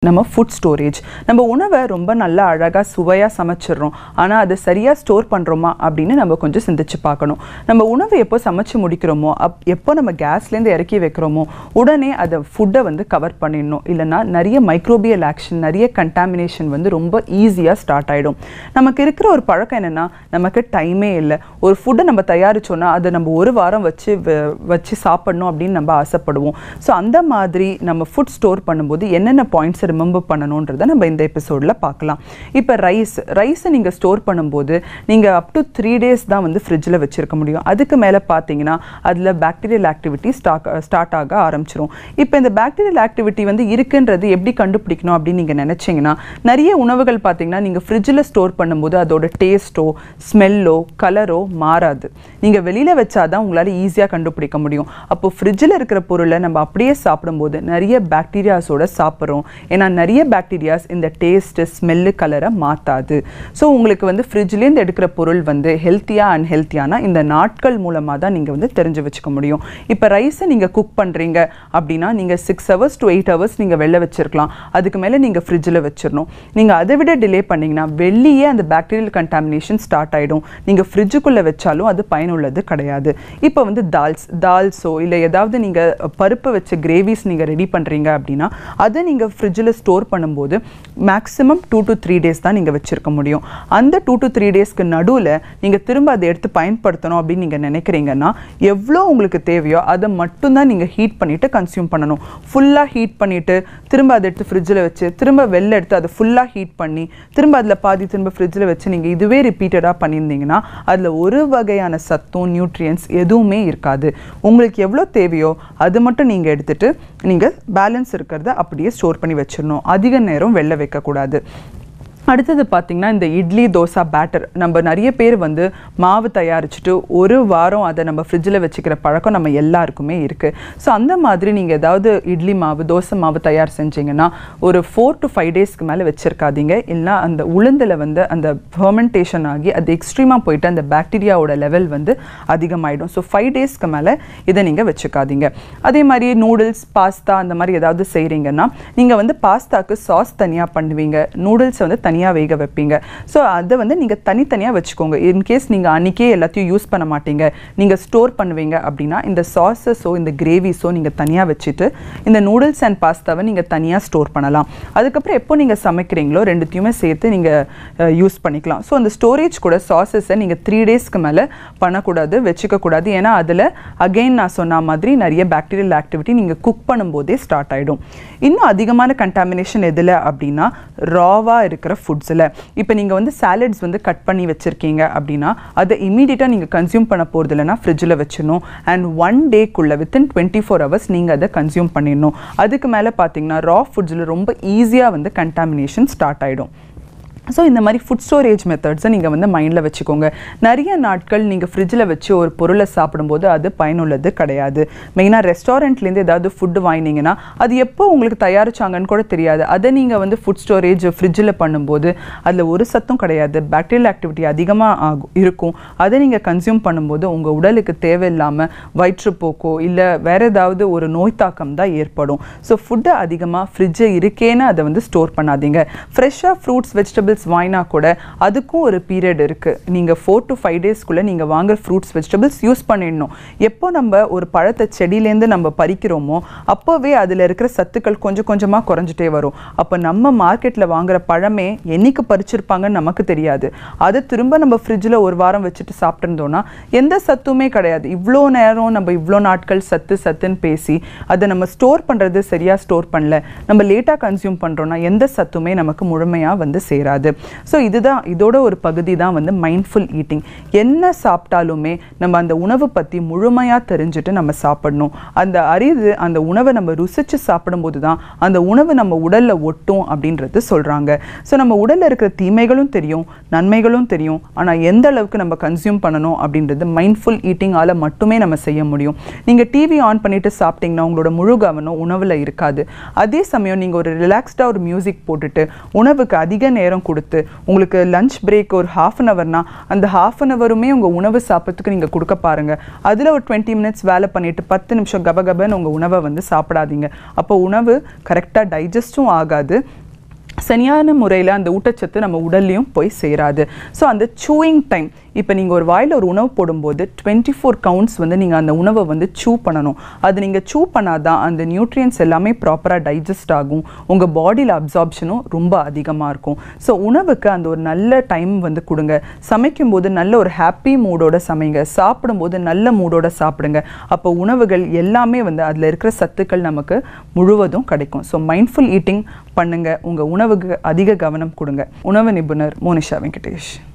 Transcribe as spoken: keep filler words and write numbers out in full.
நம்ம food storage. நம்ம உணவை ரொம்ப நல்லா அழகாக சுவையாக சமைச்சிடுறோம், ஆனால் அதை சரியாக ஸ்டோர் பண்ணுறோமா அப்படின்னு நம்ம கொஞ்சம் சிந்திச்சு பார்க்கணும். நம்ம உணவை எப்போ சமைச்சு முடிக்கிறோமோ அப் எப்போ நம்ம கேஸ்லேருந்து இறக்கி வைக்கிறோமோ உடனே அதை ஃபுட்டை வந்து கவர் பண்ணிடணும். இல்லைனா நிறைய மைக்ரோபியல் ஆக்ஷன், நிறைய கண்டாமினேஷன் வந்து ரொம்ப ஈஸியாக ஸ்டார்ட் ஆகிடும். நமக்கு இருக்கிற ஒரு பழக்கம் என்னென்னா, நமக்கு டைமே இல்லை. ஒரு ஃபுட்டை நம்ம தயாரித்தோன்னா அதை நம்ம ஒரு வாரம் வச்சு வச்சு சாப்பிடணும் அப்படின்னு நம்ம ஆசைப்படுவோம். ஸோ அந்த மாதிரி நம்ம ஃபுட் ஸ்டோர் பண்ணும்போது என்னென்ன பாயிண்ட்ஸ் ரிமெம்பர் பண்ணணுன்றதை நம்ம இந்த எபிசோடில் பார்க்கலாம். இப்போ ரைஸ் ரைஸை நீங்கள் ஸ்டோர் பண்ணும்போது நீங்கள் அப் டு த்ரீ டேஸ் தான் வந்து ஃப்ரிட்ஜில் வச்சுருக்க முடியும். அதுக்கு மேலே பார்த்தீங்கன்னா அதில் பாக்டீரியல் ஆக்டிவிட்டி ஸ்டாக் ஸ்டார்ட் ஆக ஆரம்பிச்சிரும். இப்போ இந்த பாக்டீரியல் ஆக்டிவிட்டி வந்து இருக்குன்றது எப்படி கண்டுபிடிக்கணும் அப்படின்னு நீங்கள் நினச்சிங்கன்னா, நிறைய உணவுகள் பார்த்தீங்கன்னா நீங்கள் ஃப்ரிட்ஜில் ஸ்டோர் பண்ணும்போது அதோட டேஸ்ட்டோ ஸ்மெல்லோ கலரோ மாறாது. நீங்கள் வெளியில் வச்சாதான் உங்களால் ஈஸியாக கண்டுபிடிக்க முடியும். அப்போது ஃப்ரிட்ஜில் இருக்கிற பொருளை நம்ம அப்படியே சாப்பிடும்போது நிறைய பாக்டீரியாஸோட சாப்பிட்றோம். ஏன்னா நிறைய பாக்டீரியாஸ் இந்த டேஸ்ட்டு ஸ்மெல்லு கலரை மாற்றாது. ஸோ உங்களுக்கு வந்து ஃப்ரிட்ஜ்லேருந்து எடுக்கிற பொருள் வந்து ஹெல்த்தியாக அன்ஹெல்த்தியானா இந்த நாட்கள் மூலமாக தான் நீங்கள் வந்து தெரிஞ்சு வச்சுக்க முடியும். இப்போ ரைஸை நீங்கள் குக் பண்ணுறீங்க அப்படின்னா நீங்கள் six hours to eight hours நீங்கள் வெளில வச்சுருக்கலாம். அதுக்கு மேலே நீங்கள் ஃப்ரிட்ஜில் வச்சிடணும். நீங்கள் அதை விட டிலே பண்ணிங்கன்னா வெளியே அந்த பாக்டீரியல் கண்டாமினேஷன் ஸ்டார்ட் ஆகிடும். நீங்கள் ஃப்ரிட்ஜுக்குள்ளே வச்சாலும் அது பயனுள்ளது கிடையாது. இப்போ வந்து தால்ஸ் தால்ஸோ இல்லை ஏதாவது நீங்கள் பருப்பு வச்ச கிரேவிஸ் நீங்கள் ரெடி பண்ணுறீங்க அப்படின்னா அதை நீங்கள் ஃப்ரிட்ஜில் ஸ்டோர் பண்ணும்போது maximum two to three days தான் நீங்கள் வச்சுருக்க முடியும். அந்த டூ டு த்ரீ டேஸ்க்கு நடுவில் நீங்கள் திரும்ப அதை எடுத்து பயன்படுத்தணும் அப்படின்னு நீங்கள் நினைக்கிறீங்கன்னா எவ்வளோ உங்களுக்கு தேவையோ அதை மட்டும்தான் நீங்கள் ஹீட் பண்ணிவிட்டு கன்சியூம் பண்ணணும். ஃபுல்லாக ஹீட் பண்ணிவிட்டு திரும்ப அதை எடுத்து ஃப்ரிட்ஜில் வச்சு திரும்ப வெளில எடுத்து அதை ஃபுல்லாக ஹீட் பண்ணி திரும்ப அதில் பாதி திரும்ப ஃப்ரிட்ஜில் வச்சு நீங்கள் இதுவே ரிப்பீட்டடாக பண்ணியிருந்தீங்கன்னா அதில் ஒரு வகையான சத்தும் நியூட்ரியன்ஸ் எதுவுமே இருக்காது. உங்களுக்கு எவ்வளோ தேவையோ அது மட்டும் நீங்கள் எடுத்துகிட்டு நீங்கள் பேலன்ஸ் இருக்கிறத அப்படியே ஸ்டோர் பண்ணி வச்சிடணும். அதிக நேரம் வெளில வைக்கக்கூடாது. அடுத்தது பார்த்திங்கன்னா இந்த இட்லி தோசை பேட்டர், நம்ம நிறைய பேர் வந்து மாவு தயாரிச்சுட்டு ஒரு வாரம் அதை நம்ம ஃப்ரிட்ஜில் வச்சுக்கிற பழக்கம் நம்ம எல்லாருக்குமே இருக்குது. ஸோ அந்த மாதிரி நீங்கள் ஏதாவது இட்லி மாவு தோசை மாவு தயார் செஞ்சிங்கன்னா ஒரு ஃபோர் டு ஃபைவ் டேஸ்க்கு மேலே வச்சுருக்காதீங்க. இல்லைனா அந்த உளுந்தில் வந்து அந்த ஃபெர்மெண்டேஷன் ஆகி அது எக்ஸ்ட்ரீமாக போயிட்டு அந்த பாக்டீரியாவோட லெவல் வந்து அதிகமாகிடும். ஸோ ஃபைவ் டேஸ்க்கு மேலே இதை நீங்கள் வச்சுக்காதீங்க. அதே மாதிரி நூடுல்ஸ் பாஸ்தா அந்த மாதிரி ஏதாவது செய்கிறீங்கன்னா நீங்கள் வந்து பாஸ்தாவுக்கு சாஸ் தனியாக பண்ணுவீங்க, நூடுல்ஸை வந்து தனியாக வேக வைப்பீங்க. ஸோ அதை வந்து நீங்கள் தனித்தனியாக வச்சுக்கோங்க. இன்கேஸ் நீங்கள் அன்றைக்கே எல்லாத்தையும் யூஸ் பண்ண மாட்டீங்க, நீங்கள் ஸ்டோர் பண்ணுவீங்க அப்படின்னா இந்த சாஸஸோ இந்த கிரேவிஸோ நீங்கள் தனியாக வச்சுட்டு இந்த நூடுல்ஸ் அண்ட் பாஸ்தாவை நீங்கள் தனியாக ஸ்டோர் பண்ணலாம். அதுக்கப்புறம் எப்போ நீங்கள் சமைக்கிறீங்களோ ரெண்டுத்தையுமே சேர்த்து நீங்கள் யூஸ் பண்ணிக்கலாம். ஸோ அந்த ஸ்டோரேஜ் கூட சாஸஸை நீங்கள் த்ரீ டேஸ்க்கு மேலே பண்ணக்கூடாது, வச்சுக்கக்கூடாது. ஏன்னா அதில் அகெயின் நான் சொன்ன மாதிரி நிறைய பாக்டீரியல் ஆக்டிவிட்டி நீங்கள் குக் பண்ணும்போதே ஸ்டார்ட் ஆகிடும். இன்னும் அதிகமான கண்டாமினேஷன் எதில் அப்படின்னா ராவாக இருக்கிற ஃபுட்ஸில். இப்போ நீங்கள் வந்து சாலட்ஸ் வந்து கட் பண்ணி வச்சுருக்கீங்க அப்படின்னா அதை இமீடியட்டாக நீங்கள் கன்சியூம் பண்ண போகிறது இல்லைனா ஃப்ரிட்ஜில் வச்சிடணும். அண்ட் ஒன் டேக்குள்ளே வித்தின் டுவெண்ட்டி ஃபோர் ஹவர்ஸ் நீங்கள் அதை கன்சியூம் பண்ணிடணும். அதுக்கு மேலே பார்த்தீங்கன்னா ரா ஃபுட்ஸில் ரொம்ப ஈஸியாக வந்து கண்டாமினேஷன் ஸ்டார்ட் ஆகிடும். ஸோ இந்த மாதிரி ஃபுட் ஸ்டோரேஜ் மெத்தட்ஸை நீங்கள் வந்து மைண்டில் வச்சுக்கோங்க. நிறைய நாட்கள் நீங்கள் ஃப்ரிட்ஜில் வச்சு ஒரு பொருளை சாப்பிடும்போது அது பயனுள்ளது கிடையாது. மெயினாக ரெஸ்டாரண்ட்லேருந்து ஏதாவது ஃபுட்டு வாங்கினீங்கன்னா அது எப்போ உங்களுக்கு தயாரிச்சாங்கன்னு கூட தெரியாது. அதை நீங்கள் வந்து ஃபுட் ஸ்டோரேஜ் ஃப்ரிட்ஜில் பண்ணும்போது அதில் ஒரு சத்தும் கிடையாது, பாக்டீரியல் ஆக்டிவிட்டி அதிகமாக ஆகும் இருக்கும். அதை நீங்கள் கன்சியூம் பண்ணும்போது உங்கள் உடலுக்கு தேவையில்லாமல் வயிற்றுப்போக்கோ இல்லை வேறு ஏதாவது ஒரு நோய் தாக்கம் தான் ஏற்படும். ஸோ ஃபுட்டை அதிகமாக ஃப்ரிட்ஜை இருக்கேன்னு அதை வந்து ஸ்டோர் பண்ணாதீங்க. ஃப்ரெஷ்ஷாக ஃப்ரூட்ஸ் வெஜிடபிள்ஸ் வாங்கினா கூட அதுக்கும் ஒரு பீரியட் இருக்குது. நீங்கள் ஃபோர் டு ஃபைவ் டேஸ்க்குள்ளே நீங்கள் வாங்குற ஃப்ரூட்ஸ் வெஜிடபிள்ஸ் யூஸ் பண்ணிடணும். எப்போ நம்ம ஒரு பழத்தை செடியிலேருந்து நம்ம பறிக்கிறோமோ அப்போவே அதில் இருக்கிற சத்துக்கள் கொஞ்சம் கொஞ்சமாக குறைஞ்சிட்டே வரும். அப்போ நம்ம மார்க்கெட்டில் வாங்குகிற பழமே என்னைக்கு பறிச்சிருப்பாங்கன்னு நமக்கு தெரியாது. அதை திரும்ப நம்ம ஃப்ரிட்ஜில் ஒரு வாரம் வச்சுட்டு சாப்பிட்ருந்தோன்னா எந்த சத்துமே கிடையாது. இவ்வளோ நேரம் நம்ம இவ்வளோ நாட்கள் சத்து சத்துன்னு பேசி அதை நம்ம ஸ்டோர் பண்ணுறது சரியாக ஸ்டோர் பண்ணல, நம்ம லேட்டாக கன்சியூம் பண்ணுறோன்னா எந்த சத்துமே நமக்கு முழுமையாக வந்து சேராது. ஸோ இதுதான் இதோட ஒரு பகுதி தான் வந்து மைண்ட்ஃபுல் ஈட்டிங். என்ன சாப்பிட்டாலுமே நம்ம அந்த உணவு பற்றி முழுமையாக தெரிஞ்சுட்டு நம்ம சாப்பிடணும். அந்த அறிவு அந்த உணவை நம்ம ருசித்து சாப்பிடும்போது தான் அந்த உணவு நம்ம உடலில் ஒட்டும் அப்படின்றது சொல்கிறாங்க. ஸோ நம்ம உடலில் இருக்கிற தீமைகளும் தெரியும், நன்மைகளும் தெரியும். ஆனால் எந்த அளவுக்கு நம்ம கன்சியூம் பண்ணணும் அப்படின்றது மைண்ட்ஃபுல் ஈட்டிங்கால் மட்டுமே நம்ம செய்ய முடியும். நீங்கள் டிவி ஆன் பண்ணிவிட்டு சாப்பிட்டிங்கன்னா உங்களோட முழு கவனம் உணவில் இருக்காது. அதே சமயம் நீங்கள் ஒரு ரிலாக்ஸ்டாக ஒரு மியூசிக் போட்டுட்டு உணவுக்கு அதிக நேரம் கொடுத்து உங்களுக்கு லஞ்ச் பிரேக் ஒரு ஹாஃப் அன் ஹவர்னா அந்த ஹாஃப் அன் ஹவருமே உங்கள் உணவு சாப்பிட்றதுக்கு நீங்கள் கொடுக்க பாருங்கள். அதில் ஒரு டுவெண்ட்டி மினிட்ஸ் வேலை பண்ணிவிட்டு பத்து நிமிஷம் கபகபன்னு உங்கள் உணவை வந்து சாப்பிடாதீங்க. அப்போ உணவு கரெக்டாக டைஜஸ்ட்டும் ஆகாது, சரியான முறையில் அந்த ஊட்டச்சத்து நம்ம உடல்லையும் போய் சேராது. ஸோ அந்த சூயிங் டைம், இப்போ நீங்கள் ஒரு வாயில் ஒரு உணவு போடும்போது டுவெண்ட்டி ஃபோர் கவுண்ட்ஸ் வந்து நீங்கள் அந்த உணவை வந்து சூ பண்ணணும். அது நீங்கள் சூ பண்ணாதான் அந்த நியூட்ரியன்ஸ் எல்லாமே ப்ராப்பராக டைஜஸ்ட் ஆகும், உங்கள் பாடியில் அப்சார்ப்ஷனும் ரொம்ப அதிகமாக இருக்கும். ஸோ உணவுக்கு அந்த ஒரு நல்ல டைம் வந்து கொடுங்க. சமைக்கும்போது நல்ல ஒரு ஹாப்பி மூடோட சமைங்க, சாப்பிடும்போது நல்ல மூடோட சாப்பிடுங்க. அப்போ உணவுகள் எல்லாமே வந்து அதில் இருக்கிற சத்துக்கள் நமக்கு முழுவதும் கிடைக்கும். ஸோ மைண்ட்ஃபுல் ஈட்டிங் பண்ணுங்கள், உங்கள் உணவுக்கு அதிக கவனம் கொடுங்க. உணவு நிபுணர் மோனிஷா வெங்கடேஷ்.